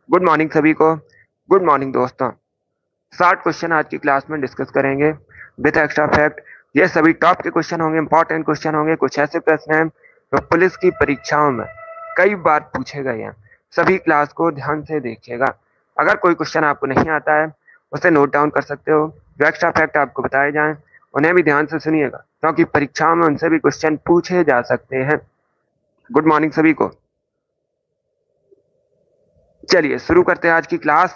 Good morning सभी को। Good morning दोस्तों। 60 क्वेश्चन आज की क्लास में डिस्कस करेंगे विद एक्स्ट्रा फैक्ट। ये सभी टॉप के क्वेश्चन होंगे, इंपॉर्टेंट क्वेश्चन होंगे। कुछ ऐसे प्रश्न हैं जो पुलिस की परीक्षाओं में कई बार पूछे गए हैं। सभी क्लास को ध्यान से देखिएगा। अगर कोई क्वेश्चन आपको नहीं आता है उसे नोट डाउन कर सकते हो। जो एक्स्ट्रा फैक्ट आपको बताए जाएं उन्हें भी ध्यान से सुनिएगा, क्योंकि परीक्षाओं में उनसे भी क्वेश्चन पूछे जा सकते हैं। गुड मॉर्निंग सभी को। चलिए शुरू करते हैं आज की क्लास।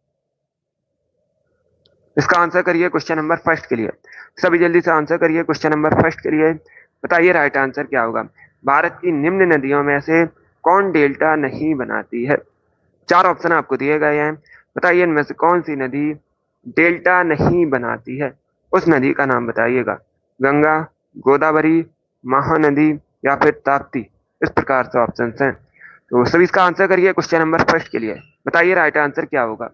इसका आंसर करिए क्वेश्चन नंबर फर्स्ट के लिए। सभी जल्दी से आंसर करिए क्वेश्चन नंबर फर्स्ट के लिए। बताइए राइट आंसर क्या होगा। भारत की निम्न नदियों में से कौन डेल्टा नहीं बनाती है। चार ऑप्शन आपको दिए गए हैं। बताइए इनमें से कौन सी नदी डेल्टा नहीं बनाती है। उस नदी का नाम बताइएगा। गंगा, गोदावरी, महानदी या फिर ताप्ती। इस प्रकार से ऑप्शन हैं, तो सभी इसका आंसर करिए क्वेश्चन नंबर फर्स्ट के लिए। बताइए राइट आंसर क्या होगा।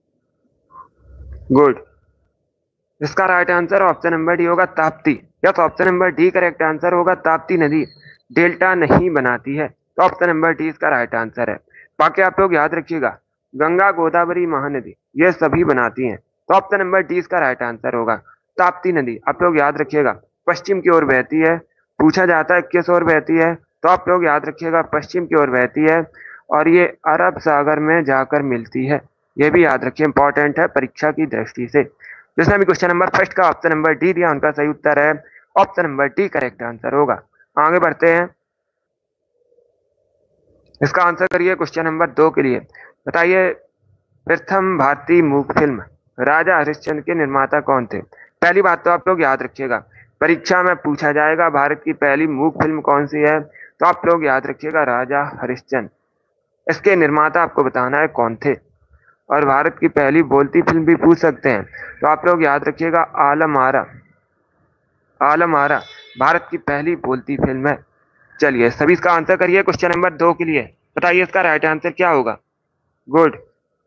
गुड। इसका right answer option number D होगा, ताप्ती। या तो option number D correct answer होगा। ताप्ती नदी डेल्टा नहीं बनाती है, तो ऑप्शन नंबर डी इसका राइट आंसर है। बाकी आप लोग याद रखिएगा, गंगा, गोदावरी, महानदी ये सभी बनाती हैं, तो ऑप्शन नंबर डी इसका राइट आंसर होगा। ताप्ती नदी आप लोग याद रखिएगा पश्चिम की ओर बहती है। पूछा जाता है किस ओर बहती है, तो आप लोग याद रखिएगा पश्चिम की ओर बहती है और ये अरब सागर में जाकर मिलती है। ये भी याद रखिए, इंपॉर्टेंट है परीक्षा की दृष्टि से। जिसने भी क्वेश्चन नंबर फर्स्ट का ऑप्शन नंबर डी दिया उनका सही उत्तर है option number D correct answer होगा। आगे बढ़ते हैं। इसका आंसर करिए क्वेश्चन नंबर दो के लिए। बताइए प्रथम भारतीय मूक फिल्म राजा हरिश्चंद्र के निर्माता कौन थे। पहली बात तो आप लोग याद रखिएगा, परीक्षा में पूछा जाएगा भारत की पहली मूक फिल्म कौन सी है, तो आप लोग याद रखिएगा राजा हरिश्चंद्र। इसके निर्माता आपको बताना है कौन थे। और भारत की पहली बोलती फिल्म भी पूछ सकते हैं, तो आप लोग याद रखिएगा आलम आरा। आलम आरा भारत की पहली बोलती फिल्म है। चलिए सभी इसका आंसर करिए क्वेश्चन नंबर दो के लिए। बताइए इसका राइट आंसर क्या होगा। गुड।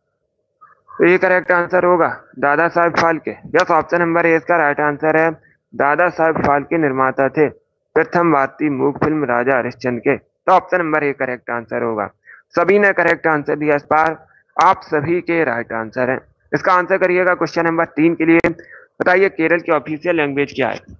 तो ये करेक्ट आंसर होगा Dada Saheb Phalke. Yes, option number A इसका राइट आंसर है। दादा साहब फाल्के निर्माता थे प्रथम भारतीय मूक फिल्म राजा हरिश्चंद्र के, तो option number A correct answer होगा। सभी ने करेक्ट आंसर दिया इस बार, आप सभी के राइट आंसर है। इसका आंसर करिएगा क्वेश्चन नंबर तीन के लिए। बताइए केरल की ऑफिशियल लैंग्वेज क्या है।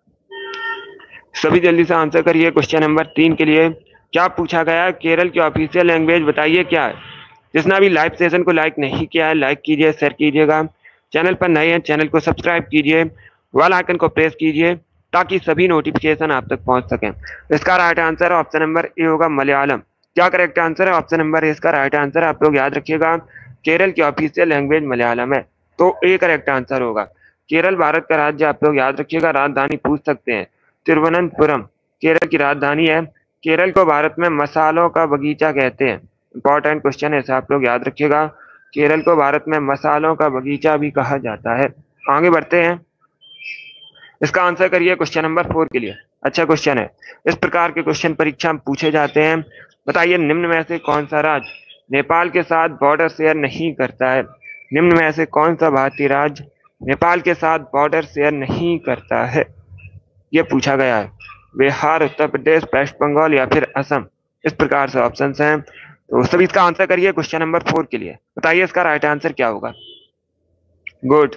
सभी जल्दी से आंसर करिए क्वेश्चन नंबर तीन के लिए। क्या पूछा गया है, केरल की ऑफिशियल लैंग्वेज बताइए क्या है। जिसने अभी लाइव सेशन को लाइक नहीं किया है लाइक कीजिए, शेयर कीजिएगा। चैनल पर नए हैं चैनल को सब्सक्राइब कीजिए, बेल आइकन को प्रेस कीजिए ताकि सभी नोटिफिकेशन आप तक पहुंच सकें। इसका right answer option number A होगा मलयालम। क्या करेक्ट आंसर है, ऑप्शन नंबर ए इसका राइट आंसर है। आप लोग याद रखिएगा केरल की ऑफिशियल लैंग्वेज मलयालम है, तो ए करेक्ट आंसर होगा। केरल भारत का राज्य, आप लोग याद रखिएगा। राजधानी पूछ सकते हैं, तिरुवनंतपुरम केरल की राजधानी है। केरल को भारत में मसालों का बगीचा कहते हैं। इंपॉर्टेंट क्वेश्चन है, आप लोग याद रखिएगा। केरल को भारत में मसालों का बगीचा भी कहा जाता है। आगे बढ़ते हैं। इसका आंसर करिए क्वेश्चन नंबर फोर के लिए। अच्छा क्वेश्चन है, इस प्रकार के क्वेश्चन परीक्षा में पूछे जाते हैं। बताइए निम्न में से कौन सा राज्य नेपाल के साथ बॉर्डर शेयर नहीं करता है। निम्न में से कौन सा भारतीय राज्य नेपाल के साथ बॉर्डर शेयर नहीं करता है, ये पूछा गया है। बिहार, उत्तर प्रदेश, वेस्ट बंगाल या फिर असम। इस प्रकार से ऑप्शन हैं, तो सभी इसका आंसर करिए क्वेश्चन नंबर फोर के लिए। बताइए इसका राइट आंसर क्या होगा। गुड,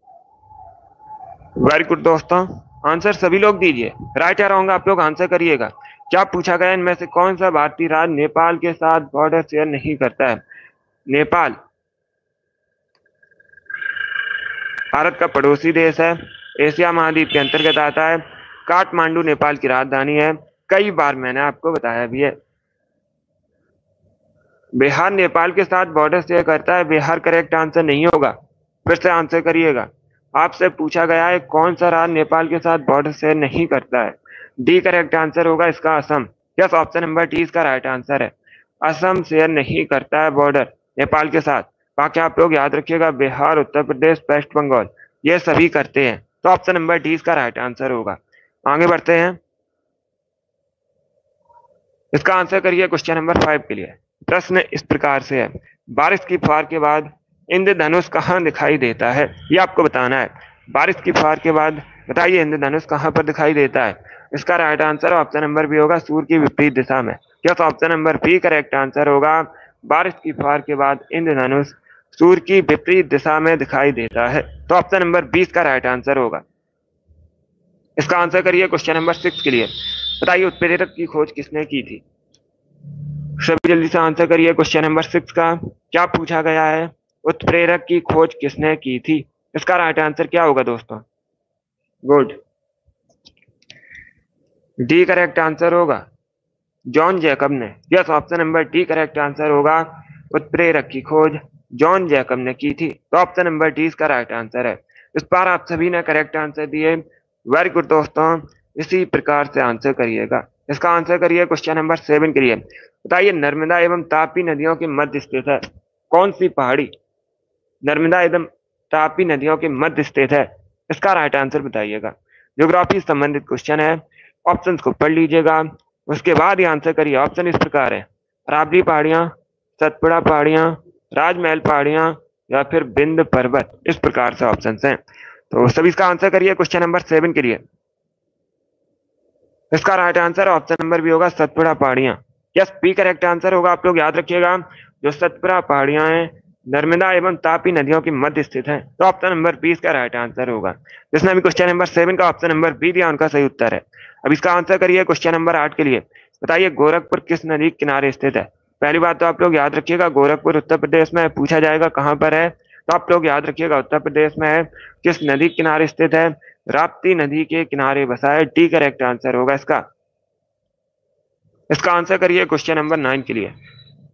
वेरी गुड दोस्तों। आंसर सभी लोग दीजिए, राइट या रॉन्ग आप लोग आंसर करिएगा। क्या पूछा गया, इनमें से कौन सा भारतीय राज्य नेपाल के साथ बॉर्डर शेयर नहीं करता है। नेपाल भारत का पड़ोसी देश है, एशिया महाद्वीप के अंतर्गत आता है। काठमांडू नेपाल की राजधानी है, कई बार मैंने आपको बताया भी है। बिहार नेपाल के साथ बॉर्डर शेयर करता है, बिहार करेक्ट आंसर नहीं होगा। फिर से आंसर करिएगा। आपसे पूछा गया है कौन सा राज्य नेपाल के साथ बॉर्डर शेयर नहीं करता है। डी करेक्ट आंसर होगा इसका Assam. Yes, option number D इसका राइट आंसर है। असम शेयर नहीं करता है बॉर्डर नेपाल के साथ। बाकी आप लोग याद रखिएगा बिहार, उत्तर प्रदेश, वेस्ट बंगाल ये सभी करते हैं, तो ऑप्शन नंबर डी इसका राइट आंसर होगा। आगे बढ़ते हैं। इसका आंसर करिए क्वेश्चन नंबर फाइव के लिए। प्रश्न इस प्रकार से है, बारिश की फुहार के बाद इंद्रधनुष कहाँ दिखाई देता है, ये आपको बताना है। बारिश की फुहार के बाद बताइए इंद्रधनुष कहाँ पर दिखाई देता है। इसका right answer option number B होगा, सूर्य की विपरीत दिशा में। Yes, option number B correct answer होगा। बारिश की फुहार के बाद इंद्रधनुष सूर्य की विपरीत दिशा में दिखाई देता है? तो ऑप्शन नंबर 20 का राइट आंसर होगा। इसका आंसर करिए क्वेश्चन नंबर 6 के लिए। बताइए उत्प्रेरक की खोज किसने की थी? सभी जल्दी से आंसर करिए क्वेश्चन नंबर 6 का। क्या पूछा गया है? उत्प्रेरक की खोज किसने की थी? इसका राइट आंसर क्या होगा दोस्तों? गुड, डी करेक्ट आंसर होगा, जॉन जैकब ने। Yes, option number D correct answer होगा। उत्प्रेरक की खोज जॉन जैकब ने की थी, तो ऑप्शन नंबर डी इसका राइट आंसर है। इस बार आप सभी ने करेक्ट आंसर दिए, वेरी गुड दोस्तों। इसी प्रकार से आंसर करिएगा। इसका आंसर करिए क्वेश्चन नंबर 7 के लिए। बताइए नर्मदा एवं तापी नदियों के मध्य स्थित है कौन सी पहाड़ी? नर्मदा एवं तापी नदियों के मध्य स्थित है, इसका राइट आंसर बताइएगा। ज्योग्राफी से संबंधित क्वेश्चन है, ऑप्शंस को पढ़ लीजिएगा, उसके बाद ही आंसर करिए। ऑप्शन इस प्रकार है, अरावली पहाड़ियां, सतपुड़ा पहाड़ियां, राजमहल पहाड़ियां या फिर विंध्य पर्वत। इस प्रकार से ऑप्शंस हैं, तो सभी इसका आंसर करिए क्वेश्चन नंबर 7 के लिए। इसका right answer option number B होगा सतपुड़ा पहाड़ियां। यस, बी करेक्ट आंसर होगा। आप लोग याद रखिएगा, जो सतपुड़ा पहाड़ियां हैं नर्मदा एवं तापी नदियों के मध्य स्थित है, तो ऑप्शन नंबर 20 का राइट आंसर होगा। जिसने भी क्वेश्चन नंबर 7 का ऑप्शन नंबर बी दिया उनका सही उत्तर है। अब इसका आंसर करिए क्वेश्चन नंबर 8 के लिए। बताइए गोरखपुर किस नदी के किनारे स्थित है? पहली बात तो आप लोग याद रखिएगा, गोरखपुर उत्तर प्रदेश में। पूछा जाएगा कहां पर है, तो आप लोग याद रखिएगा उत्तर प्रदेश में है। किस नदी के किनारे स्थित है? राप्ती नदी के किनारे बसा है। डी करेक्ट आंसर होगा इसका। इसका आंसर करिए क्वेश्चन नंबर 9 के लिए।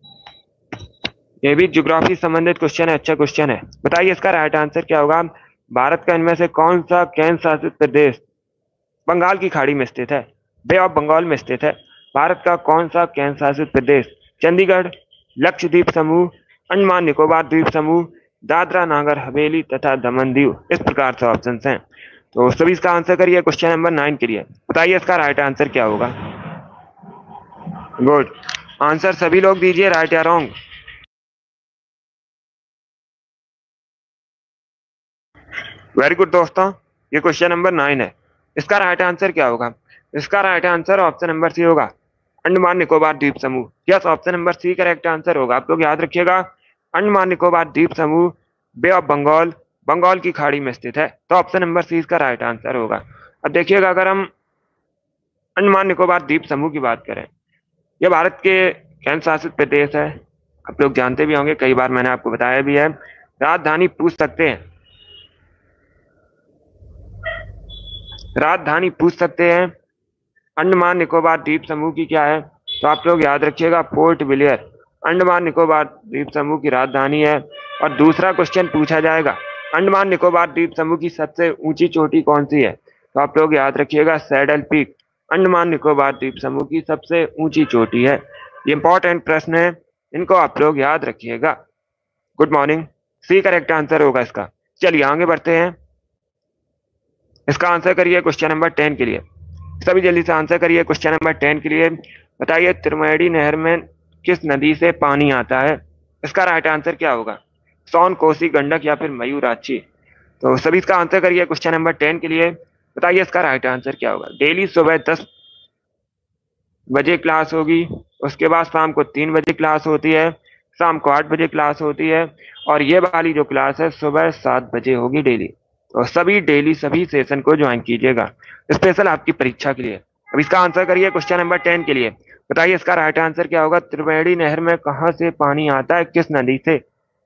ये भी ज्योग्राफी संबंधित क्वेश्चन है, अच्छा क्वेश्चन है। बताइए इसका राइट आंसर क्या होगा? भारत का इनमें से कौन सा केंद्र शासित प्रदेश बंगाल की खाड़ी में स्थित है? बे ऑफ बंगाल में स्थित है। भारत का कौन सा केंद्र शासित प्रदेश? चंडीगढ़, लक्षद्वीप समूह, अंडमान निकोबार द्वीप समूह, दादरा नागर हवेली तथा दमन दीव। इस प्रकार से ऑप्शन हैं, तो सभी इसका आंसर करिए क्वेश्चन नंबर 9 के लिए। बताइए इसका राइट आंसर क्या होगा? गुड, आंसर सभी लोग दीजिए, राइट या रॉन्ग। वेरी गुड दोस्तों, ये क्वेश्चन नंबर 9 है। इसका राइट आंसर क्या होगा? इसका right answer option number C होगा, अंडमान निकोबार द्वीप समूह। Yes, option number C correct answer होगा। आप लोग याद रखिएगा, अंडमान निकोबार द्वीप समूह बे ऑफ बंगाल, बंगाल की खाड़ी में स्थित है, तो ऑप्शन नंबर सी इसका राइट आंसर होगा। अब देखिएगा, अगर हम अंडमान निकोबार द्वीप समूह की बात करें, यह भारत के केंद्र शासित प्रदेश है। आप लोग जानते भी होंगे, कई बार मैंने आपको बताया भी है। राजधानी पूछ सकते हैं, राजधानी पूछ सकते हैं अंडमान निकोबार द्वीप समूह की क्या है, तो आप लोग याद रखिएगा पोर्ट ब्लेयर अंडमान निकोबार द्वीप समूह की राजधानी है। और दूसरा क्वेश्चन पूछा जाएगा, अंडमान निकोबार द्वीप समूह की सबसे ऊंची चोटी कौन सी है, तो आप लोग याद रखिएगा सैडल पीक अंडमान निकोबार द्वीप समूह की सबसे ऊंची चोटी है। ये इंपॉर्टेंट प्रश्न है, इनको आप लोग याद रखिएगा। Good morning, C correct answer होगा इसका। चलिए आगे बढ़ते हैं। इसका आंसर करिए क्वेश्चन नंबर 10 के लिए। सभी जल्दी से आंसर करिए क्वेश्चन नंबर 10 के लिए। बताइए त्रिवेणी नहर में किस नदी से पानी आता है? इसका राइट आंसर क्या होगा? सोन, कोसी, गंडक या फिर मयूराक्षी। तो सभी इसका आंसर करिए क्वेश्चन नंबर 10 के लिए। बताइए इसका राइट आंसर क्या होगा? डेली सुबह 10 बजे क्लास होगी, उसके बाद शाम को 3 बजे क्लास होती है, शाम को 8 बजे क्लास होती है, और ये वाली जो क्लास है सुबह 7 बजे होगी डेली। तो सभी डेली सभी सेशन को ज्वाइन कीजिएगा, स्पेशल आपकी परीक्षा के लिए। अब इसका आंसर करिए क्वेश्चन नंबर 10 के लिए। बताइए इसका राइट आंसर क्या होगा? त्रिवेणी नहर में कहां से पानी आता है, किस नदी से?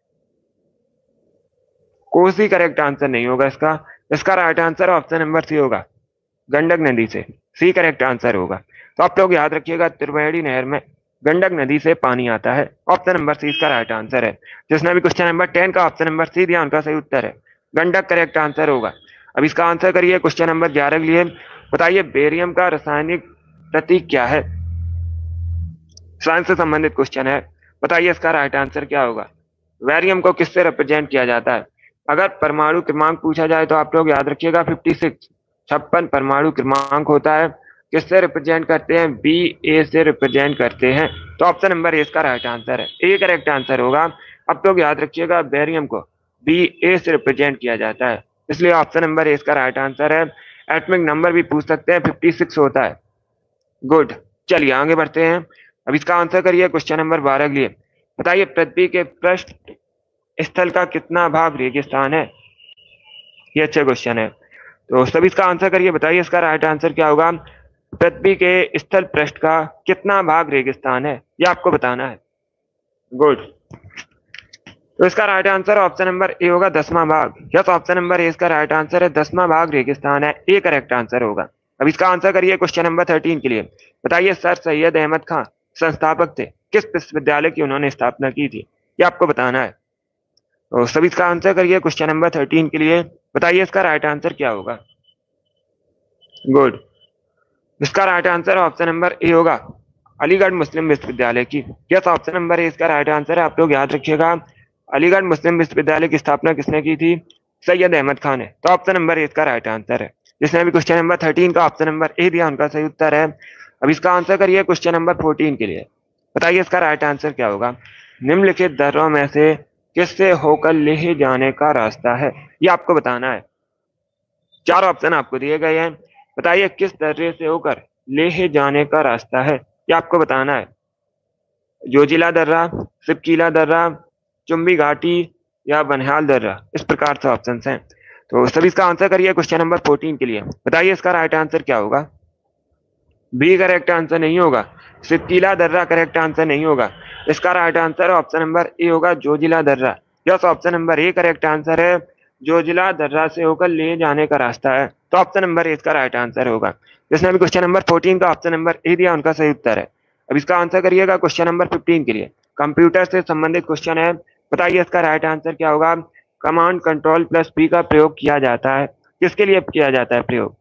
कोसी करेक्ट आंसर नहीं होगा इसका। इसका right answer option number C होगा, गंडक नदी से। सी करेक्ट आंसर होगा। तो आप लोग याद रखिएगा, त्रिवेणी नहर में गंडक नदी से पानी आता है। ऑप्शन नंबर सी इसका राइट आंसर है। जिसने भी क्वेश्चन नंबर 10 का ऑप्शन नंबर सी दिया उनका सही उत्तर है, गंडक करेक्ट आंसर होगा। अब इसका आंसर करिए क्वेश्चन नंबर 11 के लिए। बताइए बेरियम का रासायनिक प्रतीक क्या है? साइंस से संबंधित क्वेश्चन है। बताइए इसका राइट आंसर क्या होगा? बेरियम को किससे रिप्रेजेंट किया जाता है? अगर परमाणु क्रमांक पूछा जाए तो आप लोग याद रखिएगा 56, 56 परमाणु क्रमांक होता है। किससे रिप्रेजेंट करते हैं? बी ए से रिप्रेजेंट करते हैं। तो ऑप्शन नंबर ए इसका राइट आंसर है, ए करेक्ट आंसर होगा। अब लोग याद रखिएगा बेरियम को बी ए से रिप्रेजेंट किया जाता है, इसलिए ऑप्शन नंबर ए इसका राइट आंसर है। एटॉमिक नंबर भी पूछ सकते हैं, 56 होता है। गुड, चलिए आगे बढ़ते हैं। अब इसका आंसर करिए क्वेश्चन नंबर 12 के लिए। बताइए पृथ्वी के पृष्ठ स्थल का कितना भाग रेगिस्तान है? ये अच्छा क्वेश्चन है, तो सभी इसका आंसर करिए, बताइए इसका राइट आंसर क्या होगा। पृथ्वी के स्थल पृष्ठ का कितना भाग रेगिस्तान है, ये आपको बताना है। गुड। तो इसका right answer option number A होगा 10वां भाग। यस, ऑप्शन नंबर ए इसका राइट आंसर है, 10वां भाग रेगिस्तान है, ए करेक्ट आंसर होगा। अब इसका आंसर करिए क्वेश्चन नंबर 13 के लिए। बताइए सर सैयद अहमद खान संस्थापक थे, किस विश्वविद्यालय की उन्होंने स्थापना की थी, ये आपको बताना है। तो सभी इसका आंसर करिए क्वेश्चन नंबर 13 के लिए। बताइए इसका राइट आंसर क्या होगा। गुड। इसका right answer option number A होगा, अलीगढ़ मुस्लिम विश्वविद्यालय की। यस, ऑप्शन नंबर ए इसका राइट आंसर है, आप लोग याद रखिएगा। अलीगढ़ मुस्लिम विश्वविद्यालय की स्थापना किसने की थी? सैयद अहमद खान है। तो ऑप्शन नंबर ए इसका राइट आंसर है। जिसने भी क्वेश्चन नंबर 13 का ऑप्शन नंबर ए दिया उनका सही उत्तर है। अब इसका आंसर करिए क्वेश्चन नंबर 14 के लिए। बताइए इसका राइट आंसर क्या होगा। निम्नलिखित दर्रों में से किससे होकर लेह जाने का रास्ता है, ये आपको बताना है। चार ऑप्शन आपको दिए गए हैं। बताइए किस दर्रे से होकर लेह जाने का रास्ता है, ये आपको बताना है। जोजिला दर्रा, सिपकीला दर्रा, चुम्बी घाटी या बनिहाल दर्रा, इस प्रकार से ऑप्शन हैं। तो सभी इसका आंसर करिए क्वेश्चन नंबर 14 के लिए। बताइए इसका राइट आंसर क्या होगा। बी करेक्ट आंसर नहीं होगा, सिपकीला दर्रा करेक्ट आंसर नहीं होगा। इसका right answer option number A होगा, जोजिला दर्रा। Yes, option number A correct answer है, जोजिला दर्रा से होकर ले जाने का रास्ता है। तो ऑप्शन नंबर ए इसका राइट आंसर होगा। जिसने भी क्वेश्चन नंबर 14 का ऑप्शन नंबर ए दिया उनका सही उत्तर है। अब इसका आंसर करिएगा क्वेश्चन नंबर 15 के लिए। कंप्यूटर से संबंधित क्वेश्चन है। बताइए इसका राइट आंसर क्या होगा। कमांड कंट्रोल प्लस पी का प्रयोग किया जाता है, किसके लिए किया जाता है प्रयोग।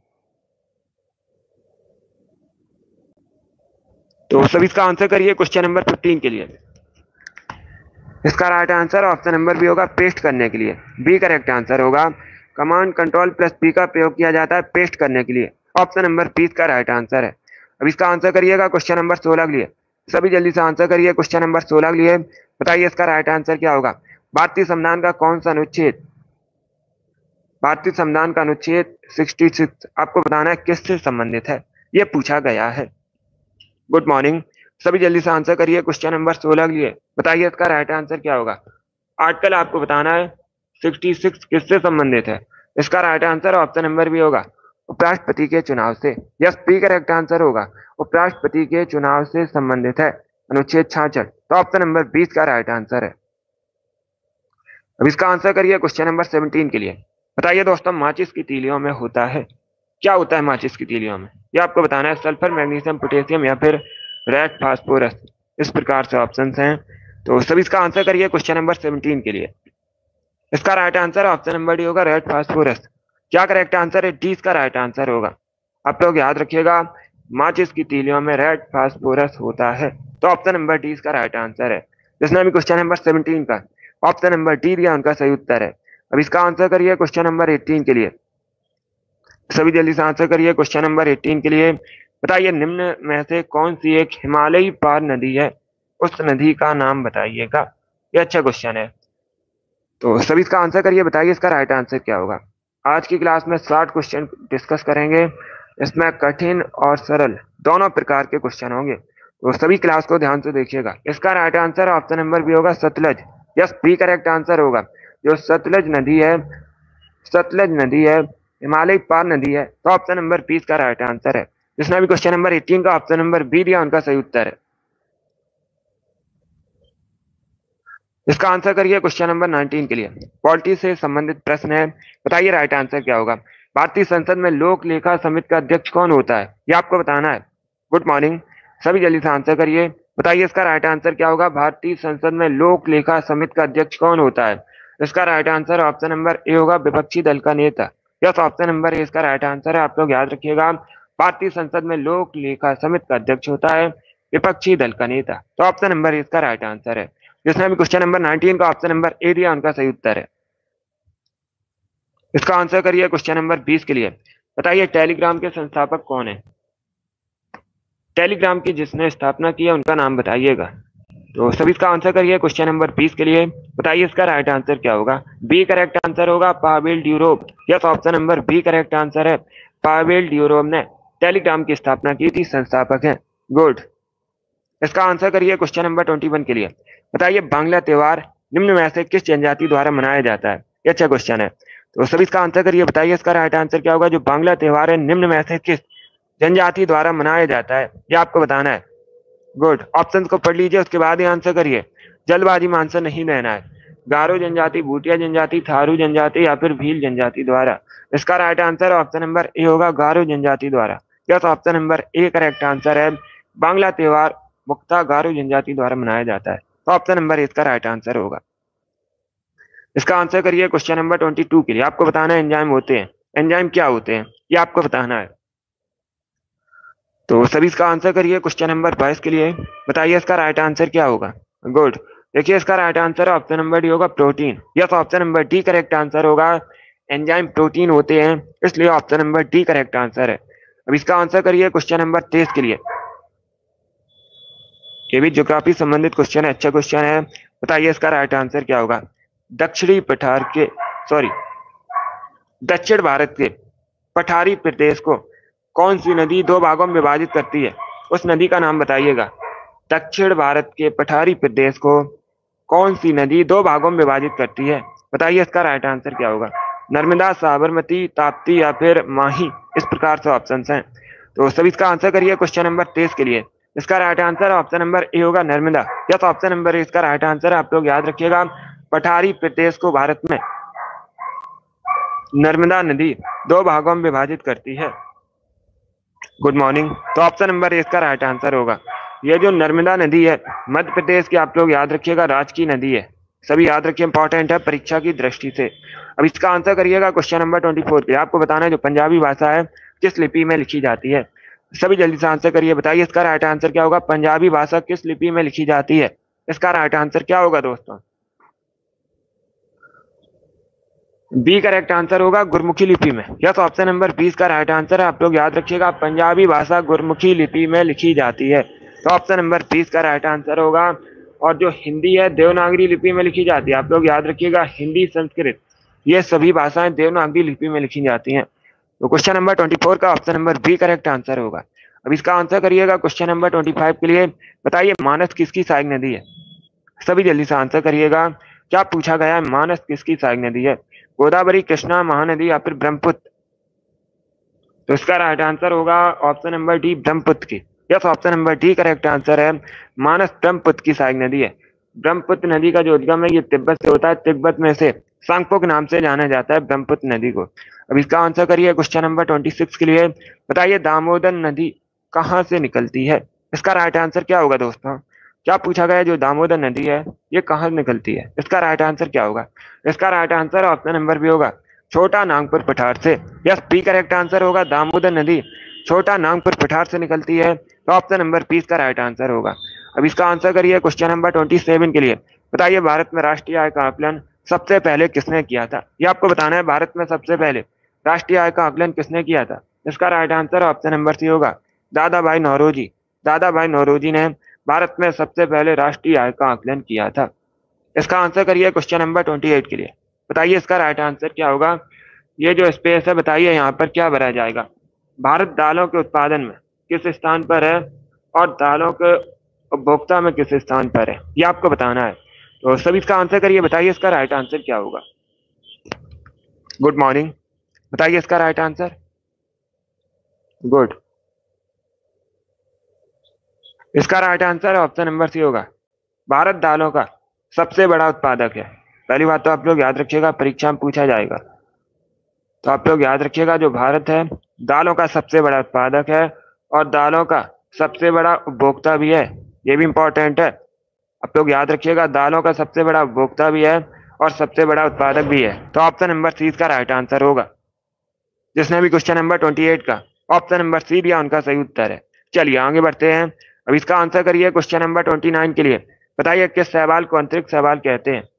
तो सभी इसका आंसर करिए क्वेश्चन नंबर 15 के लिए। इसका right answer option number B होगा, पेस्ट करने के लिए। बी करेक्ट आंसर होगा। कमांड कंट्रोल प्लस पी का प्रयोग किया जाता है पेस्ट करने के लिए। ऑप्शन नंबर बी इसका राइट आंसर है। अब इसका आंसर करिएगा क्वेश्चन नंबर 16 के लिए। सभी जल्दी से आंसर करिए क्वेश्चन नंबर 16 के लिए। बताइए इसका राइट आंसर क्या होगा। भारतीय संविधान का कौन सा अनुच्छेद, भारतीय संविधान का अनुच्छेद 66 आपको बताना है किससे संबंधित है, यह पूछा गया है। गुड मॉर्निंग, सभी जल्दी से आंसर करिए क्वेश्चन नंबर 16 के लिए। बताइए इसका राइट आंसर क्या होगा। आर्टिकल आपको बताना है 66 किससे संबंधित है। इसका right answer option number B होगा, उपराष्ट्रपति के चुनाव से। यस, बी करेक्ट आंसर होगा, उपराष्ट्रपति के चुनाव से संबंधित है अनुच्छेद 66। तो ऑप्शन नंबर 20 का राइट आंसर है। अब इसका आंसर करिए क्वेश्चन नंबर 17 के लिए। बताइए दोस्तों, माचिस की तीलियों में होता है, क्या होता है माचिस की तीलियों में, ये आपको बताना है। सल्फर, मैग्नीशियम, पोटेशियम या फिर रेड फास्फोरस, इस प्रकार से ऑप्शंस हैं। तो सभी इसका आंसर करिए क्वेश्चन नंबर 17 के लिए। इसका right answer option number D होगा, रेड फास्फोरस। क्या करेक्ट आंसर है, डी इसका राइट आंसर होगा। आप लोग याद रखिएगा, माचिस की तीलियों में रेड फास्फोरस होता है। तो ऑप्शन नंबर डी इसका राइट आंसर है। जिसने भी क्वेश्चन नंबर 17 का ऑप्शन नंबर डी दिया उनका सही उत्तर है। अब इसका आंसर करिए क्वेश्चन नंबर 18 के लिए। सभी जल्दी से आंसर करिए क्वेश्चन नंबर 18 के लिए। बताइए निम्न में से कौन सी एक हिमालयी पार नदी है, उस नदी का नाम बताइएगा। ये अच्छा क्वेश्चन है, तो सभी इसका आंसर करिए। बताइए इसका राइट आंसर क्या होगा। आज की क्लास में 60 क्वेश्चन डिस्कस करेंगे। इसमें कठिन और सरल दोनों प्रकार के क्वेश्चन होंगे, तो सभी क्लास को ध्यान से देखिएगा। इसका right answer option number B होगा, Sutlej. Yes, B correct answer होगा। जो सतलज नदी है, सतलज नदी है, हिमालय पार नदी है। तो ऑप्शन नंबर 20 का राइट आंसर है। जिसने भी क्वेश्चन नंबर 18 का ऑप्शन नंबर बी दिया उनका सही उत्तर है। इसका आंसर करिए क्वेश्चन नंबर 19 के लिए। पॉलिटी से संबंधित प्रश्न है। बताइए राइट आंसर क्या होगा। भारतीय संसद में लोक लेखा समिति का अध्यक्ष कौन होता है, ये आपको बताना है। गुड मॉर्निंग, सभी जल्दी से आंसर करिए। बताइए इसका राइट आंसर क्या होगा। भारतीय संसद में लोक लेखा समिति का अध्यक्ष कौन होता है। इसका right answer option number A होगा, विपक्षी दल का नेता। यस, ऑप्शन नंबर ए इसका राइट आंसर है। आप लोग याद रखिएगा, भारतीय संसद में लोक लेखा समिति का अध्यक्ष होता है विपक्षी दल का नेता। तो ऑप्शन नंबर ए इसका राइट आंसर है। जिसने भी क्वेश्चन नंबर 19 का ऑप्शन नंबर ए दिया उनका सही उत्तर है। इसका आंसर करिए क्वेश्चन नंबर 20 के लिए। बताइए टेलीग्राम के संस्थापक कौन है। टेलीग्राम की जिसने स्थापना की है उनका नाम बताइएगा। तो सभी इसका आंसर करिए क्वेश्चन नंबर 20 के लिए। बताइए इसका राइट आंसर क्या होगा। बी करेक्ट आंसर होगा, पावेल ड्यूरोव। Yes, option number B correct answer है। पावेल ड्यूरोव ने टेलीग्राम की स्थापना की थी, संस्थापक है। गुड। इसका आंसर करिए क्वेश्चन नंबर 21 के लिए। बताइए बांग्ला त्योहार निम्न में से किस जनजाति द्वारा मनाया जाता है? ये अच्छा क्वेश्चन है, तो सभी इसका आंसर करिए। बताइए इसका राइट आंसर क्या होगा? जो बांग्ला त्योहार है निम्न में से किस जनजाति द्वारा मनाया जाता है, ये आपको बताना है। गुड, ऑप्शन को पढ़ लीजिए, उसके बाद ही आंसर करिए। जल्दबाजी में आंसर नहीं देना है। गारो जनजाति, भूटिया जनजाति, थारू जनजाति या फिर भील जनजाति द्वारा। इसका right answer option number A होगा, गारो जनजाति द्वारा। Yes, option number A correct answer है। बांग्ला त्योहार मुख्यतः गारो जनजाति द्वारा मनाया जाता है, तो ऑप्शन नंबर ए इसका राइट आंसर होगा। इसका आंसर करिए क्वेश्चन नंबर 22 के लिए। आपको बताना है एंजाइम होते हैं, एंजाइम क्या होते हैं, ये आपको बताना है। तो सभी इसका आंसर करिए क्वेश्चन नंबर 22 के लिए। बताइए इसका राइट आंसर क्या होगा? गुड, देखिए इसका right answer option number D होगा, protein. Yes, option number D correct answer होगा। एंजाइम प्रोटीन होते हैं, इसलिए option number D correct answer है। अब इसका आंसर करिए क्वेश्चन नंबर 23 के लिए। ये भी ज्योग्राफी संबंधित क्वेश्चन है, अच्छा क्वेश्चन है। बताइए इसका राइट आंसर क्या होगा? दक्षिणी पठार के सॉरी दक्षिण भारत के पठारी प्रदेश को कौन सी नदी दो भागों में विभाजित करती है? उस नदी का नाम बताइएगा। दक्षिण भारत के पठारी प्रदेश को कौन सी नदी दो भागों में विभाजित करती है? बताइए इसका राइट आंसर क्या होगा? नर्मदा, साबरमती, ताप्ती या फिर माही, इस प्रकार से ऑप्शन हैं। तो सभी इसका आंसर करिए क्वेश्चन नंबर 23 के लिए। इसका right answer option number A होगा, Narmada. Yes, option number A इसका राइट आंसर है। आप लोग याद रखिएगा, पठारी प्रदेश को भारत में नर्मदा नदी दो भागों में विभाजित करती है। गुड मॉर्निंग, तो ऑप्शन नंबर ए इसका राइट आंसर होगा। ये जो नर्मदा नदी है मध्य प्रदेश की, आप लोग याद रखिएगा, राज्य की नदी है। सभी याद रखिए, इंपॉर्टेंट है परीक्षा की दृष्टि से। अब इसका आंसर करिएगा क्वेश्चन नंबर 24 पे। आपको बताना है जो पंजाबी भाषा है किस लिपि में लिखी जाती है। सभी जल्दी से आंसर करिए। बताइए इसका राइट आंसर क्या होगा? पंजाबी भाषा किस लिपि में लिखी जाती है? इसका राइट आंसर क्या होगा दोस्तों? बी करेक्ट आंसर होगा, गुरमुखी लिपि में। यस, ऑप्शन नंबर 20 का राइट आंसर है। आप लोग याद रखिएगा, पंजाबी भाषा गुरमुखी लिपि में लिखी जाती है, तो ऑप्शन नंबर 20 का राइट आंसर होगा। और जो हिंदी है देवनागरी लिपि में लिखी जाती है। आप लोग याद रखिएगा, हिंदी, संस्कृत, ये सभी भाषाएं देवनागरी लिपि में लिखी जाती हैं। तो क्वेश्चन नंबर 24 का option number B correct answer होगा। अब इसका आंसर करिएगा क्वेश्चन नंबर 25 के लिए। बताइए मानस किसकी सहायक नदी है? सभी जल्दी से आंसर करिएगा। क्या पूछा गया है? मानस किसकी सहायक नदी है? गोदावरी, कृष्णा, महानदी या फिर ब्रह्मपुत्र? तो इसका राइट आंसर होगा ऑप्शन नंबर डी, ब्रह्मपुत्र की। Yes, option number D correct answer है। मानस ब्रह्मपुत्र की सहायक नदी है। ब्रह्मपुत्र नदी का जो उद्गम है ये तिब्बत से होता है। तिब्बत में से सांगपो के नाम से जाना जाता है ब्रह्मपुत्र नदी को। अब इसका आंसर करिए क्वेश्चन नंबर 26 के लिए। बताइए दामोदर नदी कहाँ से निकलती है? इसका राइट आंसर क्या होगा दोस्तों? क्या पूछा गया? जो दामोदर नदी है ये कहाँ निकलती है? इसका राइट आंसर क्या होगा? इसका right answer option number B होगा, छोटा नागपुर पठार से। यस, बी करेक्ट आंसर होगा, दामोदर नदी छोटा नागपुर पठार से निकलती है, तो ऑप्शन नंबर 20 का राइट आंसर होगा। अब इसका आंसर करिए क्वेश्चन नंबर 27 के लिए। बताइए भारत में राष्ट्रीय आय का आकलन सबसे पहले किसने किया था? ये आपको बताना है, भारत में सबसे पहले राष्ट्रीय आय का आकलन किसने किया था? इसका right answer option number C होगा, दादा भाई नौरोजी। दादा भाई नौरोजी ने भारत में सबसे पहले राष्ट्रीय आय का आकलन किया था। इसका आंसर करिए क्वेश्चन नंबर 28 के लिए। बताइए इसका राइट आंसर क्या होगा? ये जो स्पेस है बताइए यहाँ पर क्या भरा जाएगा? भारत दालों के उत्पादन में किस स्थान पर है और दालों के उपभोक्ता में किस स्थान पर है, ये आपको बताना है। तो सभी इसका आंसर करिए। बताइए इसका राइट आंसर क्या होगा? गुड मॉर्निंग, बताइए इसका राइट आंसर। गुड, इसका right answer option number C होगा, भारत दालों का सबसे बड़ा उत्पादक है। पहली बात तो आप लोग याद रखिएगा, परीक्षा में पूछा जाएगा, तो आप लोग याद रखिएगा जो भारत है दालों का सबसे बड़ा उत्पादक है और दालों का सबसे बड़ा उपभोक्ता भी है। ये भी इंपॉर्टेंट है, आप लोग याद रखिएगा, दालों का सबसे बड़ा उपभोक्ता भी है और सबसे बड़ा उत्पादक भी है, तो ऑप्शन नंबर सी का राइट आंसर होगा। जिसने भी क्वेश्चन नंबर 28 का ऑप्शन नंबर सी दिया उनका सही उत्तर है। चलिए आगे बढ़ते हैं। अब इसका आंसर करिए क्वेश्चन नंबर 29 के लिए। बताइए किस सवाल को अंतरिक्ष सवाल कहते हैं?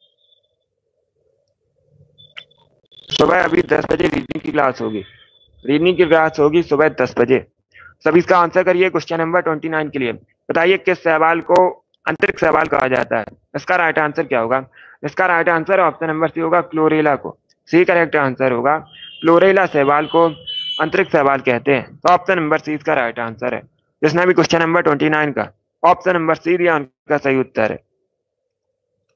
सुबह अभी 10 बजे रीजनिंग की क्लास होगी, रीजनिंग की क्लास होगी सुबह 10 बजे। सभी इसका आंसर करिए क्वेश्चन नंबर 29 के लिए। बताइए किस सवाल को अंतरिक्ष सवाल कहा जाता है? इसका राइट आंसर क्या होगा? इसका right answer option number C होगा, क्लोरेला को। सी करेक्ट आंसर होगा, क्लोरेला सवाल को अंतरिक्ष सवाल कहते हैं, तो ऑप्शन नंबर सी इसका राइट आंसर है। जिसने भी क्वेश्चन नंबर 29 का ऑप्शन नंबर सी दिया उनका सही उत्तर है।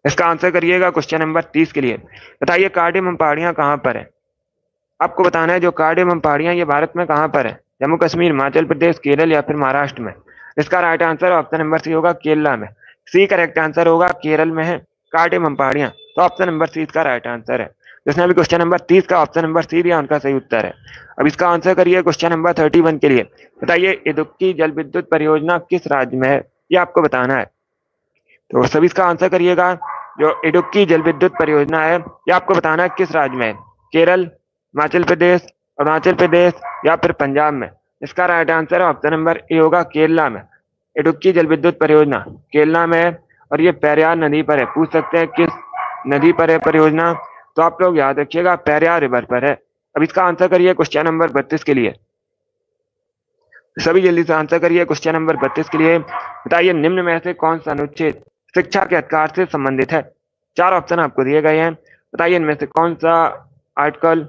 इसका आंसर करिएगा क्वेश्चन नंबर 30 के लिए। बताइए कार्डेमम पहाड़ियां कहाँ पर है। आपको बताना है जो कार्डेमम पहाड़ियां ये भारत में कहाँ पर है, जम्मू कश्मीर, हिमाचल प्रदेश, केरल या फिर महाराष्ट्र में। इसका right answer option number C होगा केरला में। सी करेक्ट आंसर होगा, केरल में है कार्डेमम पहाड़ियां। तो ऑप्शन नंबर सी इसका राइट आंसर है। जिसने भी क्वेश्चन नंबर 30 का ऑप्शन नंबर सी दिया उनका सही उत्तर है। अब इसका आंसर करिए क्वेश्चन नंबर 31 के लिए। बताइए इदुक्की जल विद्युत परियोजना किस राज्य में है, ये आपको बताना है। तो सभी इसका आंसर करिएगा। जो इडुक्की जल विद्युत परियोजना है ये आपको बताना है किस राज्य में है, केरल, हिमाचल प्रदेश, अरुणाचल प्रदेश या फिर पंजाब में। इसका right answer option number A होगा केरला में। इडुक्की जल विद्युत परियोजना केरला में है और ये पेरियार नदी पर है। पूछ सकते हैं किस नदी पर है परियोजना, तो आप लोग याद रखिएगा पेरियार रिवर पर है। अब इसका आंसर करिए क्वेश्चन नंबर 32 के लिए। सभी जल्दी से आंसर करिए क्वेश्चन नंबर 32 के लिए। बताइए निम्न में से कौन सा अनुच्छेद शिक्षा के अधिकार से संबंधित है। चार ऑप्शन आपको दिए गए हैं। बताइए इनमें से कौन सा आर्टिकल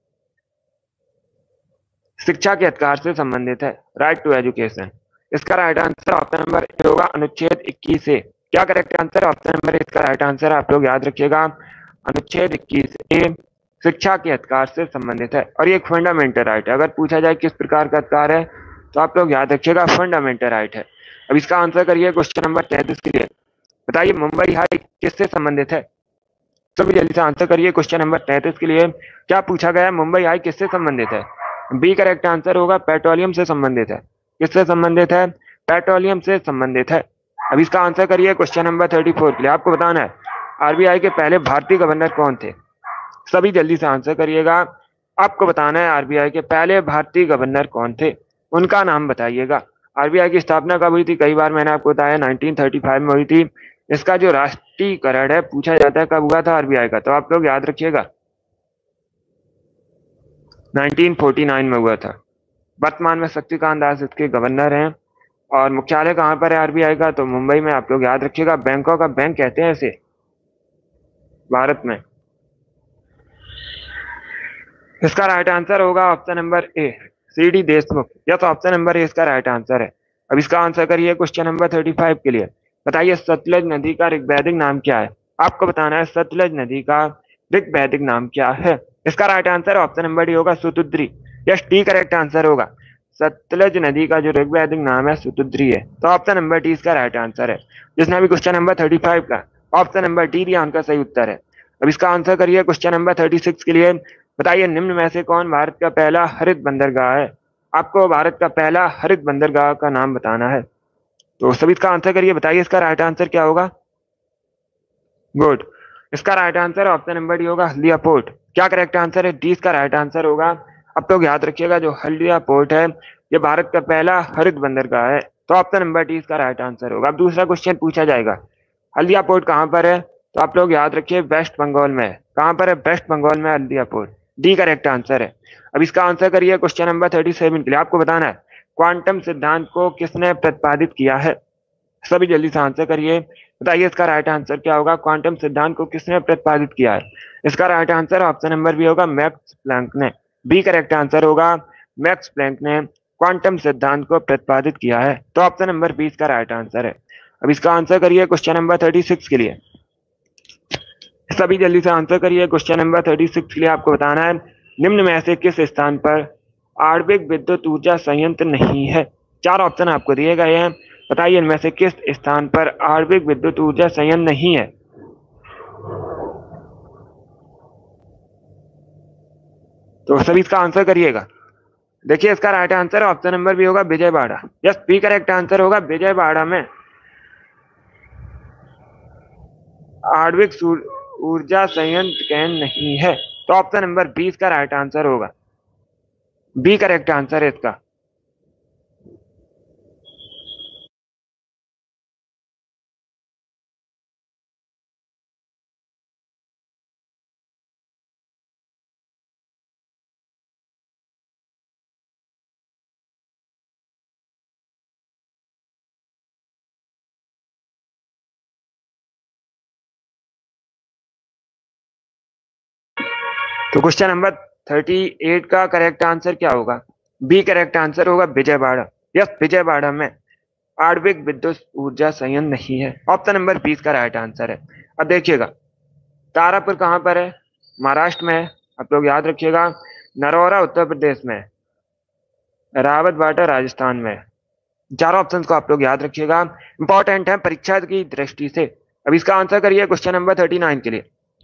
शिक्षा के अधिकार से संबंधित है, राइट टू एजुकेशन। इसका right answer option number A होगा अनुच्छेद 21 से। क्या correct answer option number A इसका राइट आंसर आप लोग याद रखिएगा अनुच्छेद 21 ए शिक्षा के अधिकार से संबंधित है और ये एक फंडामेंटल राइट है। अगर पूछा जाए किस प्रकार का अधिकार है तो आप लोग याद रखिएगा फंडामेंटल राइट है। अब इसका आंसर करिए क्वेश्चन नंबर 33 के लिए। बताइए मुंबई हाई किससे संबंधित है। सभी जल्दी से आंसर करिए क्वेश्चन नंबर 33 के लिए। क्या पूछा गया है मुंबई हाई किससे संबंधित है। बी करेक्ट आंसर होगा पेट्रोलियम से संबंधित है। किससे संबंधित है, पेट्रोलियम से संबंधित है। अब इसका आंसर करिए क्वेश्चन नंबर 34 के लिए। आपको बताना है आरबीआई के पहले भारतीय गवर्नर कौन थे। सभी जल्दी से आंसर करिएगा। आपको बताना है आरबीआई के पहले भारतीय गवर्नर कौन थे, उनका नाम बताइएगा। आरबीआई की स्थापना कब हुई थी, कई बार मैंने आपको बताया 1935 में हुई थी। इसका जो राष्ट्रीयकरण है पूछा जाता है कब हुआ था आरबीआई का, तो आप लोग याद रखिएगा 1949 में हुआ था। वर्तमान में शक्तिकांत दास इसके गवर्नर हैं और मुख्यालय कहाँ पर है आरबीआई का, तो मुंबई में। आप लोग याद रखिएगा बैंकों का बैंक कहते हैं इसे भारत में। इसका राइट आंसर होगा option number A C D Deshmukh. Yes option number A इसका राइट आंसर है। अब इसका आंसर करिए क्वेश्चन नंबर 35 के लिए। बताइए सतलज नदी का ऋग्वैदिक नाम क्या है। आपको बताना है सतलज नदी का ऋग्वैदिक नाम क्या है। इसका right answer option number D होगा Shutudri. Yes T correct answer होगा। सतलज नदी का जो ऋग्वैदिक नाम है सुतुद्री है। तो ऑप्शन नंबर डी इसका राइट आंसर है। जिसने भी क्वेश्चन नंबर 35 का ऑप्शन नंबर डी दिया उनका सही उत्तर है। अब इसका आंसर करिए क्वेश्चन नंबर 36 के लिए। बताइए निम्न में से कौन भारत का पहला हरित बंदरगाह है। आपको भारत का पहला हरित बंदरगाह का नाम बताना है। तो सभी इसका आंसर करिए। बताइए इसका राइट आंसर क्या होगा। गुड। इसका right answer option number D होगा हल्दिया पोर्ट। क्या करेक्ट आंसर है, डी इसका राइट आंसर होगा। अब तो याद रखिएगा जो हल्दिया पोर्ट है ये भारत का पहला हरित बंदरगाह है। तो ऑप्शन नंबर डी इसका राइट आंसर होगा। अब दूसरा क्वेश्चन पूछा जाएगा हल्दिया पोर्ट कहाँ पर है, तो आप लोग याद रखिए वेस्ट बंगाल में है। कहाँ पर है, वेस्ट बंगाल में Haldia port. D correct answer है। अब इसका आंसर करिए क्वेश्चन नंबर 37 के लिए। आपको बताना है क्वांटम सिद्धांत को किसने प्रतिपादित किया है। सभी जल्दी से आंसर करिए। बताइए इसका राइट आंसर क्या होगा, क्वांटम सिद्धांत को किसने प्रतिपादित किया है। इसका right answer option number B होगा मैक्स प्लैंक ने। बी करेक्ट आंसर होगा मैक्स प्लैंक ने क्वांटम सिद्धांत को प्रतिपादित किया है। तो ऑप्शन नंबर बी इसका राइट आंसर है। अब इसका आंसर करिए क्वेश्चन नंबर 36 के लिए। सभी जल्दी से आंसर करिए क्वेश्चन नंबर 36 के लिए। आपको बताना है निम्न में से किस स्थान पर आणविक विद्युत ऊर्जा संयंत्र नहीं है। चार ऑप्शन आपको दिए गए हैं। बताइए इनमें से किस स्थान पर आणविक विद्युत ऊर्जा संयंत्र नहीं है। तो सभी इसका आंसर करिएगा। देखिए इसका right answer option number B होगा Vijayawada. Yes B correct answer होगा विजयवाड़ा में आणविक ऊर्जा संयंत्र कैन नहीं है। तो ऑप्शन नंबर 20 का राइट आंसर होगा। बी करेक्ट आंसर है इसका। तो क्वेश्चन नंबर 38 का करेक्ट आंसर क्या होगा, बी करेक्ट आंसर होगा विजयवाड़ा। यस विजयवाड़ा में आणविक विद्युत ऊर्जा संयंत्र नहीं है। ऑप्शन नंबर 20 का राइट आंसर है। अब देखिएगा, तारापुर कहाँ पर है? महाराष्ट्र में है, आप लोग याद रखिएगा। नरौरा उत्तर प्रदेश में है, रावत बाटा राजस्थान में है। चारों ऑप्शंस को आप लोग याद रखिएगा, इंपॉर्टेंट है परीक्षा की दृष्टि से। अब इसका आंसर करिए क्वेश्चन नंबर 39 के लिए।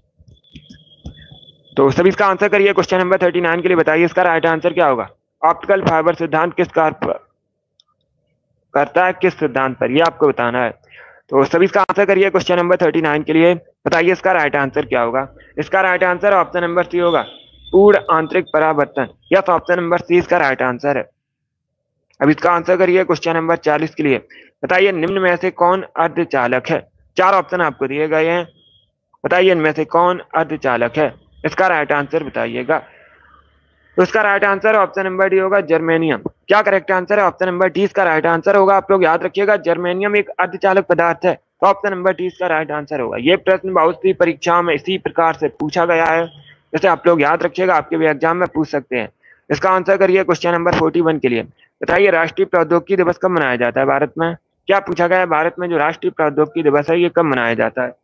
तो सभी इसका आंसर करिए क्वेश्चन नंबर 39 के लिए। बताइए इसका राइट आंसर क्या होगा? ऑप्टिकल फाइबर सिद्धांत किस कार्य पर करता है, किस सिद्धांत पर, ये आपको बताना है। तो सभी इसका आंसर करिए क्वेश्चन नंबर 39 के लिए। बताइए इसका राइट आंसर क्या होगा? इसका right answer option number C होगा, पूर्ण आंतरिक परावर्तन। यस, ऑप्शन नंबर सी इसका राइट आंसर है। अब इसका आंसर करिए क्वेश्चन नंबर 40 के लिए। बताइए निम्न में से कौन अर्धचालक है? चार ऑप्शन आपको दिए गए हैं, बताइए इनमें से कौन अर्धचालक है? इसका राइट आंसर बताइएगा। तो इसका right answer option number D होगा, जर्मेनियम। क्या करेक्ट आंसर है? ऑप्शन नंबर डी इसका राइट आंसर होगा। आप लोग याद रखिएगा, जर्मेनियम एक अर्धचालक पदार्थ है, तो ऑप्शन नंबर डी इसका राइट आंसर होगा। ये प्रश्न बहुत सी परीक्षाओं में इसी प्रकार से पूछा गया है, जैसे आप लोग याद रखिएगा, आपके भी एग्जाम में पूछ सकते हैं। इसका आंसर करिए क्वेश्चन नंबर 41 के लिए। बताइए राष्ट्रीय प्रौद्योगिकी दिवस कब मनाया जाता है भारत में? क्या पूछा गया है? भारत में जो राष्ट्रीय प्रौद्योगिकी दिवस है ये कब मनाया जाता है?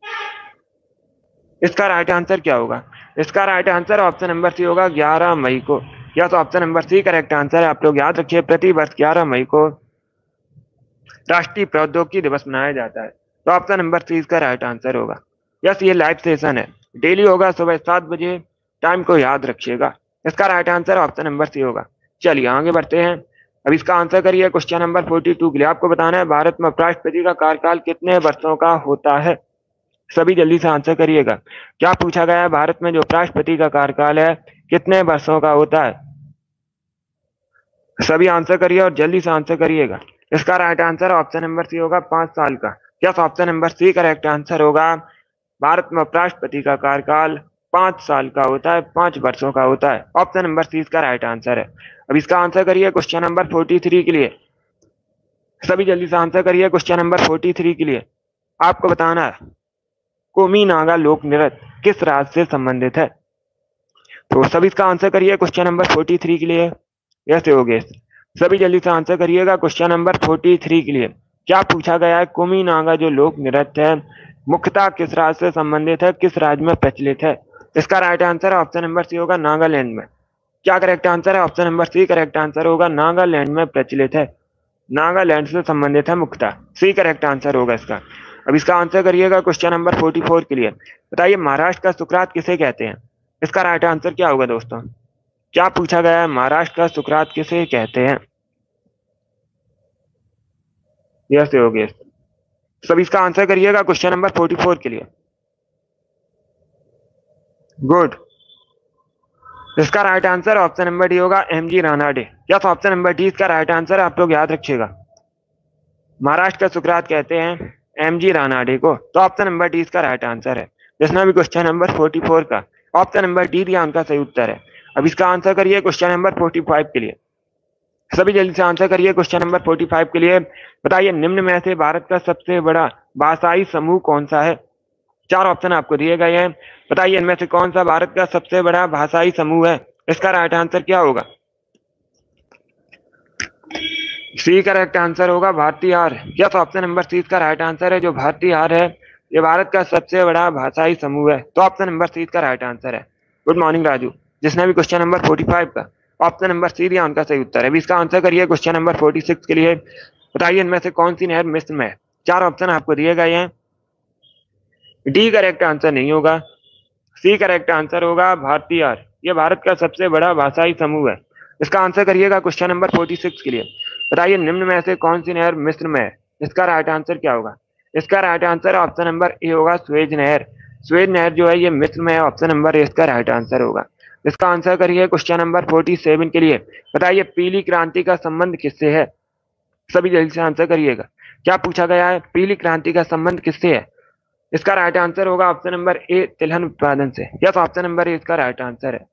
इसका राइट आंसर क्या होगा? इसका right answer option number C होगा, 11 मई को। या तो option number C correct answer है। आप लोग याद रखिए, प्रति वर्ष 11 मई को राष्ट्रीय प्रौद्योगिकी दिवस मनाया जाता है, तो ऑप्शन नंबर सी इसका राइट आंसर होगा। यस, ये लाइव सेशन है, डेली होगा सुबह 7 बजे, टाइम को याद रखिएगा। इसका right answer option number C होगा। चलिए आगे बढ़ते हैं। अब इसका आंसर करिए क्वेश्चन नंबर 42 के लिए। आपको बताना है भारत में उपराष्ट्रपति का कार्यकाल कितने वर्षों का होता है? सभी जल्दी से आंसर करिएगा। क्या पूछा गया है? भारत में जो उपराष्ट्रपति का कार्यकाल है कितने वर्षों का होता है? सभी आंसर करिए और जल्दी से आंसर करिएगा। इसका right answer option number C होगा, 5 साल का। Yes, option number C correct answer होगा। भारत में उपराष्ट्रपति का कार्यकाल 5 साल का होता है, 5 वर्षों का होता है। ऑप्शन नंबर सी इसका राइट आंसर है। अब इसका आंसर करिए क्वेश्चन नंबर 43 के लिए। सभी जल्दी से आंसर करिए क्वेश्चन नंबर 43 के लिए। आपको बताना है कोमी नागा लोक नृत्य किस राज्य से संबंधित है? तो सभी इसका आंसर करिए क्वेश्चन नंबर 43 के लिए। यस योगेश, सभी जल्दी से आंसर करिएगा क्वेश्चन नंबर 43 के लिए। क्या पूछा गया है? कोमी नागा जो लोक नृत्य है मुख्यतः किस राज्य से संबंधित है, किस राज्य में प्रचलित है? इसका right answer option number C होगा, नागालैंड में। क्या करेक्ट आंसर है? Option number C correct answer होगा, नागालैंड में प्रचलित है, नागालैंड से संबंधित है मुख्यतः। सी करेक्ट आंसर होगा इसका। अब इसका आंसर करिएगा क्वेश्चन नंबर 44 के लिए। बताइए महाराष्ट्र का सुकरात किसे कहते हैं? इसका राइट आंसर क्या होगा दोस्तों? क्या पूछा गया है? महाराष्ट्र का सुकरात किसे कहते हैं? यस योगेश, सब इसका आंसर करिएगा क्वेश्चन नंबर 44 के लिए। गुड, इसका right answer option number D होगा, MG Ranade. Yes, option number D इसका राइट आंसर, आप लोग याद रखिएगा। महाराष्ट्र का सुकरात कहते हैं एमजी रानाडे को, तो ऑप्शन नंबर डी इसका राइट आंसर है। जिसने भी क्वेश्चन नंबर 44 का ऑप्शन नंबर डी दिया उनका सही उत्तर है। अब इसका आंसर करिए क्वेश्चन नंबर 45 के लिए। सभी जल्दी से आंसर करिए क्वेश्चन नंबर 45 के लिए। बताइए निम्न में से भारत का सबसे बड़ा भाषाई समूह कौन सा है? चार ऑप्शन आपको दिए गए हैं, बताइए इनमें से कौन सा भारत का सबसे बड़ा भाषाई समूह है? इसका राइट आंसर क्या होगा? सी करेक्ट आंसर होगा, भारतीय आर्य। यस, ऑप्शन नंबर सी इसका राइट आंसर है। जो भारतीय आर्य है ये भारत का सबसे बड़ा भाषाई समूह है, तो ऑप्शन नंबर सी इसका राइट आंसर है। गुड मॉर्निंग राजू, जिसने भी क्वेश्चन नंबर 45 का ऑप्शन नंबर सी दिया उनका सही उत्तर है। अभी इसका आंसर करिए क्वेश्चन नंबर 46 के लिए। बताइए इनमें से कौन सी नहर मिस्र में है? चार ऑप्शन आपको दिए गए हैं। डी करेक्ट आंसर नहीं होगा, सी करेक्ट आंसर होगा, भारतीय आर्य। ये भारत का सबसे बड़ा भाषाई समूह है। इसका आंसर करिएगा क्वेश्चन नंबर 46 के लिए। बताइए निम्न में से कौन सी नहर मिस्र में है? इसका राइट आंसर क्या होगा? इसका right answer option number A होगा, स्वेज नहर। स्वेज नहर जो है ये मिस्र में है, ऑप्शन नंबर ए इसका राइट आंसर होगा। इसका आंसर करिए क्वेश्चन नंबर 47 के लिए। बताइए पीली क्रांति का संबंध किससे है? सभी जल्दी से आंसर करिएगा। क्या पूछा गया है? पीली क्रांति का संबंध किससे है? इसका राइट आंसर होगा ऑप्शन नंबर ए, तिलहन उत्पादन से। यस, ऑप्शन नंबर ए इसका राइट आंसर है।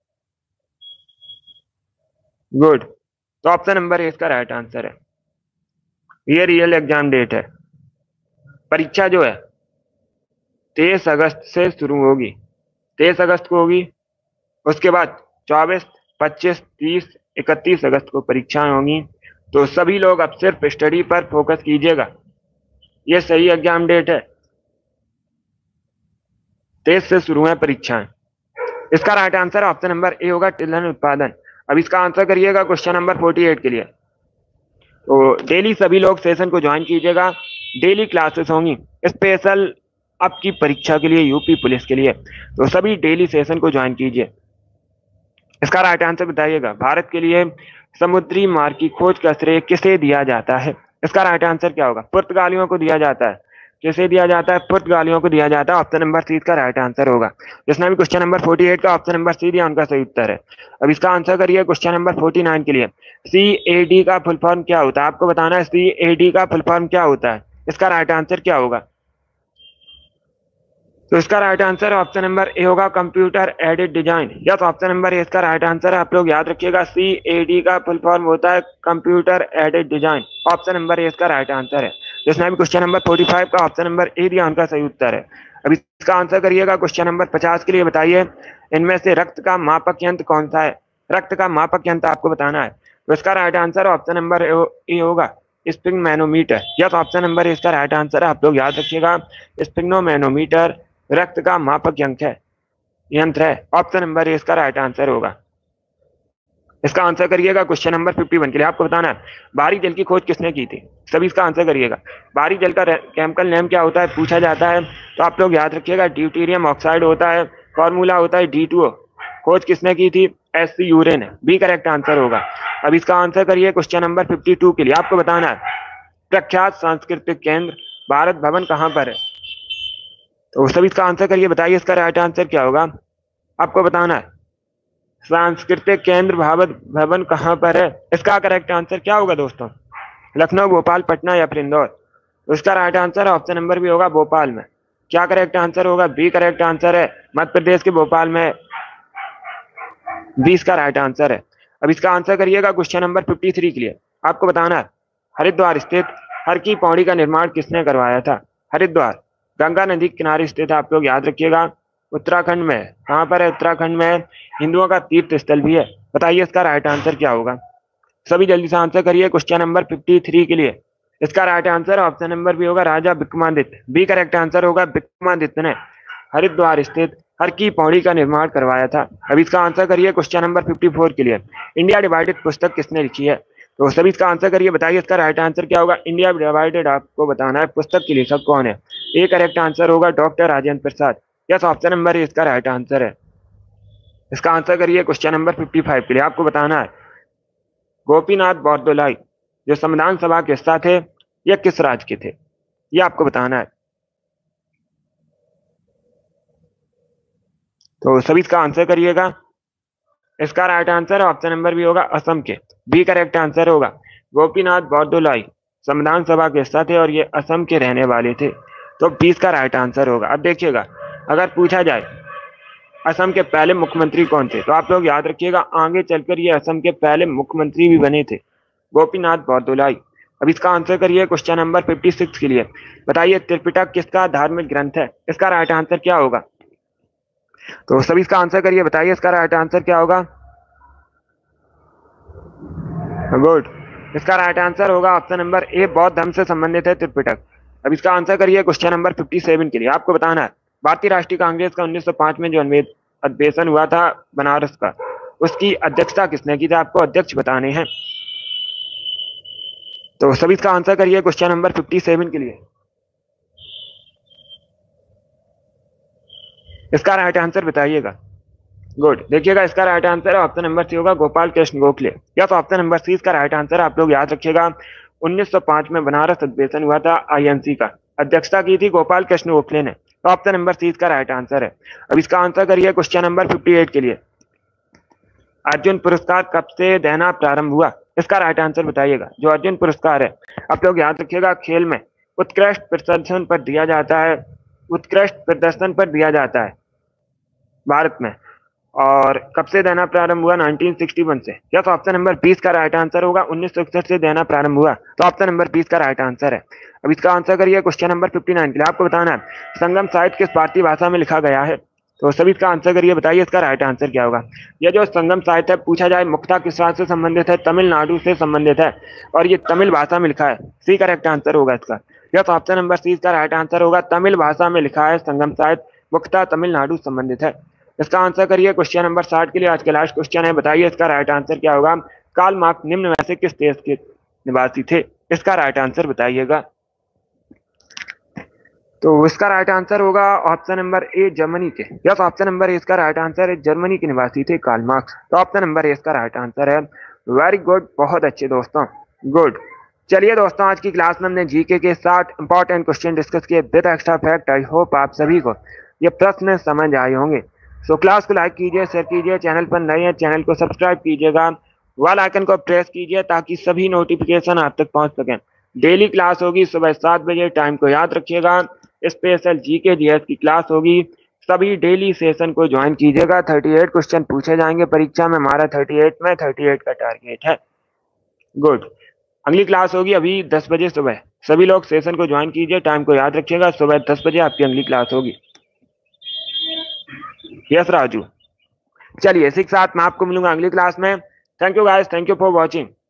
गुड, तो ऑप्शन नंबर ए इसका राइट आंसर है। ये रियल एग्जाम डेट है। परीक्षा जो है 23 अगस्त से शुरू होगी, 23 अगस्त को होगी। उसके बाद 24, 25, 30, 31 अगस्त को परीक्षाएं होंगी। तो सभी लोग अब सिर्फ स्टडी पर फोकस कीजिएगा, ये सही एग्जाम डेट है। तेज से शुरू है परीक्षाएं। इसका right answer option number A होगा, तिलहन उत्पादन। अब इसका आंसर करिएगा क्वेश्चन नंबर 48 के लिए। तो डेली सभी लोग सेशन को ज्वाइन कीजिएगा, डेली क्लासेस होंगी स्पेशल आपकी परीक्षा के लिए, यूपी पुलिस के लिए। तो सभी डेली सेशन को ज्वाइन कीजिए। इसका राइट आंसर बताइएगा, भारत के लिए समुद्री मार्ग की खोज का श्रेय किसे दिया जाता है? इसका राइट आंसर क्या होगा? पुर्तगालियों को दिया जाता है। किसे दिया जाता है? पुर्तगालियों को दिया जाता है। ऑप्शन नंबर सी का राइट आंसर होगा। जिसने भी क्वेश्चन नंबर 48 का ऑप्शन नंबर सी दिया उनका सही उत्तर है। अब इसका आंसर करिए क्वेश्चन नंबर 49 के लिए। CAD का फुल फॉर्म क्या होता है? आपको बताना है CAD का फुल फॉर्म क्या होता है। इसका राइट आंसर क्या होगा? तो इसका right answer option number A होगा, computer aided design. Yes, option number A इसका राइट आंसर है। आप लोग याद रखिएगा, CAD का फुल फॉर्म होता है computer aided design. Option number A इसका राइट आंसर है। जिसने भी क्वेश्चन नंबर 45 का ऑप्शन नंबर ए दिया उनका सही उत्तर है। अब इसका आंसर करिएगा क्वेश्चन नंबर 50 के लिए। बताइए इनमें से रक्त का मापक यंत्र कौन सा है? रक्त का मापक यंत्र आपको बताना है। तो इसका right answer option number A होगा, sphygmomanometer. Yes, option number A इसका राइट आंसर है। आप लोग याद रखिएगा, स्पिग्मैनोमीटर रक्त का मापक यंत्र है। ऑप्शन नंबर ए इसका राइट आंसर होगा। इसका आंसर करिएगा क्वेश्चन नंबर 51 के लिए। आपको बताना है बाहरी जल की खोज किसने की थी? सभी इसका आंसर करिएगा। बाहरी जल का केमिकल नेम क्या होता है पूछा जाता है, तो आप लोग याद रखिएगा, ड्यूटेरियम ऑक्साइड होता है। फॉर्मूला होता है D2O। खोज किसने की थी? SC यूरेन है। बी करेक्ट आंसर होगा। अब इसका आंसर करिए क्वेश्चन नंबर 52 के लिए। आपको बताना है प्रख्यात सांस्कृतिक केंद्र भारत भवन कहाँ पर है? तो सभी इसका आंसर करिए, बताइए इसका राइट आंसर क्या होगा। आपको बताना है सांस्कृतिक केंद्र भारत भवन कहाँ पर है। इसका करेक्ट आंसर क्या होगा दोस्तों? लखनऊ, भोपाल, पटना या फिर इंदौर? तो इसका right answer option number B होगा, भोपाल में। क्या करेक्ट आंसर होगा? बी करेक्ट आंसर है। मध्य प्रदेश के भोपाल में 20 का राइट आंसर है। अब इसका आंसर करिएगा क्वेश्चन नंबर 53 के लिए। आपको बताना है हरिद्वार स्थित हर की पौड़ी का निर्माण किसने करवाया था? हरिद्वार गंगा नदी के किनारे स्थित है। आप लोग याद रखिएगा, उत्तराखंड में। कहाँ पर है? उत्तराखंड में। हिंदुओं का तीर्थ स्थल भी है। बताइए इसका राइट आंसर क्या होगा। सभी जल्दी से आंसर करिए क्वेश्चन नंबर 53 के लिए। इसका right answer option number B होगा, Raja Vikramaditya. B correct answer होगा, विक्रमादित्य ने हरिद्वार स्थित हर की पौड़ी का निर्माण करवाया था। अब इसका आंसर करिए क्वेश्चन नंबर 54 के लिए। इंडिया डिवाइडेड पुस्तक किसने लिखी है? तो सभी इसका आंसर करिए, बताइए इसका राइट आंसर क्या होगा। इंडिया डिवाइडेड आपको बताना है पुस्तक की लेखक कौन है। ए करेक्ट आंसर होगा, doctor Rajendra Prasad. Yes, option number A इसका राइट आंसर है। इसका आंसर करिए क्वेश्चन नंबर 55 के लिए। आपको बताना है गोपीनाथ बोरदोलाई जो संविधान सभा के हिस्सा थे, यह किस राज्य के थे? ये आपको बताना है। तो सभी इसका आंसर करिएगा। इसका right answer option number B होगा, असम के। बी करेक्ट आंसर होगा। गोपीनाथ बोरदोलाई संविधान सभा के हिस्सा थे और ये असम के रहने वाले थे। तो 20 का राइट आंसर होगा। अब देखिएगा, अगर पूछा जाए असम के पहले मुख्यमंत्री कौन थे, तो आप लोग याद रखिएगा, आगे चलकर ये असम के पहले मुख्यमंत्री भी बने थे, गोपीनाथ बोरदोलाई। अब इसका आंसर करिए क्वेश्चन नंबर 56 के लिए। बताइए त्रिपिटक किसका धार्मिक ग्रंथ है? इसका राइट आंसर क्या होगा? तो सभी इसका आंसर करिए, बताइए इसका राइट आंसर क्या होगा। गुड, इसका राइट आंसर होगा ऑप्शन नंबर ए, बौद्ध धर्म से संबंधित है त्रिपिटक। अब इसका आंसर करिए क्वेश्चन नंबर 57 के लिए। आपको बताना है भारतीय राष्ट्रीय कांग्रेस का 1905 में जो अधिवेशन हुआ था बनारस का, उसकी अध्यक्षता किसने की थी? आपको अध्यक्ष बताने हैं। तो सभी इसका आंसर करिए क्वेश्चन नंबर 57 के लिए। इसका राइट आंसर बताइएगा। गुड, देखिएगा इसका right answer option number C होगा, गोपाल कृष्ण गोखले। या तो ऑप्शन नंबर सी इसका राइट आंसर। आप लोग याद रखिएगा, 1905 में बनारस अधिवेशन हुआ था, INC का। अध्यक्षता की थी गोपाल कृष्ण गोखले ने। तो ऑप्शन नंबर सी इसका राइट आंसर है। अब इसका आंसर करिए क्वेश्चन नंबर 58 के लिए। अर्जुन पुरस्कार कब से देना प्रारंभ हुआ? इसका राइट आंसर बताइएगा। जो अर्जुन पुरस्कार है, आप लोग याद रखिएगा, खेल में उत्कृष्ट प्रदर्शन पर दिया जाता है, उत्कृष्ट प्रदर्शन पर दिया जाता है भारत में। और कब से देना प्रारंभ हुआ? 1961 से। या तो ऑप्शन नंबर 20 का राइट आंसर होगा, 1961 से देना प्रारंभ हुआ। तो ऑप्शन नंबर 20 का राइट आंसर है। अब इसका आंसर करिए क्वेश्चन नंबर 59 के लिए। आपको बताना है संगम साहित्य किस भारतीय भाषा में लिखा गया है? तो सभी इसका आंसर करिए, बताइए इसका राइट आंसर क्या होगा। यह जो संगम साहित्य है, पूछा जाए मुख्यतः किस राज्य से संबंधित है? तमिलनाडु से संबंधित है और ये तमिल भाषा में लिखा है। सी करेक्ट आंसर होगा इसका। यह तो ऑप्शन नंबर सी इसका राइट आंसर होगा, तमिल भाषा में लिखा है संगम साहित्य, मुख्यतः तमिलनाडु संबंधित है। इसका आंसर करिए क्वेश्चन नंबर 60 के लिए। आज का लास्ट क्वेश्चन है, बताइए इसका राइट आंसर क्या होगा। कार्ल मार्क्स निम्न में से किस देश के निवासी थे? इसका राइट आंसर बताइएगा। तो इसका राइट आंसर होगा ऑप्शन नंबर ए, जर्मनी के। यस, ऑप्शन नंबर ए इसका राइट आंसर है, जर्मनी के निवासी थे कार्ल मार्क्स। तो ऑप्शन नंबर ए इसका राइट आंसर है। वेरी गुड, बहुत अच्छे दोस्तों, गुड। चलिए दोस्तों, आज की क्लास में हमने जीके के 60 इंपॉर्टेंट क्वेश्चन डिस्कस किए with extra fact. I hope आप सभी को ये प्रश्न समझ आए होंगे। सो क्लास को लाइक कीजिए, शेयर कीजिए, चैनल पर नए हैं चैनल को सब्सक्राइब कीजिएगा, वाल आइकन को प्रेस कीजिए ताकि सभी नोटिफिकेशन आप तक पहुंच सकें। डेली क्लास होगी सुबह 7 बजे, टाइम को याद रखिएगा। स्पेशल जीके जीएस की क्लास होगी, सभी डेली सेशन को ज्वाइन कीजिएगा। 38 क्वेश्चन पूछे जाएंगे परीक्षा में, हमारा 38 में 38 का टारगेट है। गुड। अगली क्लास होगी अभी 10 बजे सुबह, सभी लोग सेशन को ज्वाइन कीजिए, टाइम को याद रखिएगा। सुबह 10 बजे आपकी अगली क्लास होगी। यस राजू, चलिए इसी के साथ मैं आपको मिलूंगा अगली क्लास में। Thank you guys, thank you for watching.